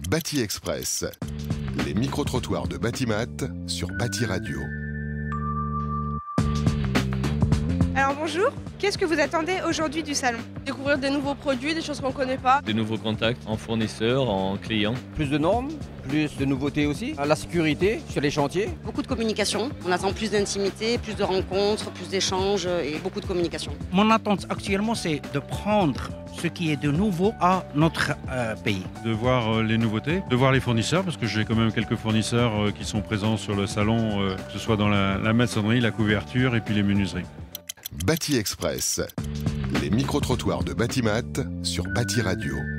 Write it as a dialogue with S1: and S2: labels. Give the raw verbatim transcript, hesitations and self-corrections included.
S1: Bâti Express, les micro-trottoirs de Batimat sur Bâti Radio.
S2: Alors bonjour, qu'est-ce que vous attendez aujourd'hui du salon?
S3: Découvrir des nouveaux produits, des choses qu'on ne connaît pas.
S4: Des nouveaux contacts en fournisseurs, en clients.
S5: Plus de normes, plus de nouveautés aussi. La sécurité sur les chantiers.
S6: Beaucoup de communication. On attend plus d'intimité, plus de rencontres, plus d'échanges et beaucoup de communication.
S7: Mon attente actuellement, c'est de prendre ce qui est de nouveau à notre euh, pays.
S8: De voir euh, les nouveautés, de voir les fournisseurs, parce que j'ai quand même quelques fournisseurs euh, qui sont présents sur le salon, euh, que ce soit dans la, la maçonnerie, la couverture et puis les menuiseries.
S1: Bâti Express, les micro-trottoirs de Batimat sur Bâti Radio.